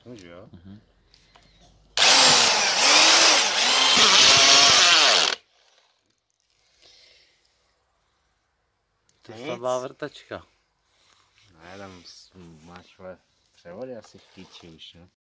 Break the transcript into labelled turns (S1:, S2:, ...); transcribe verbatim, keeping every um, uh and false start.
S1: Můžu, jo?
S2: Mhm. To je slabá vrtačka.
S1: Ne, tam máš převody asi v píči už, ne?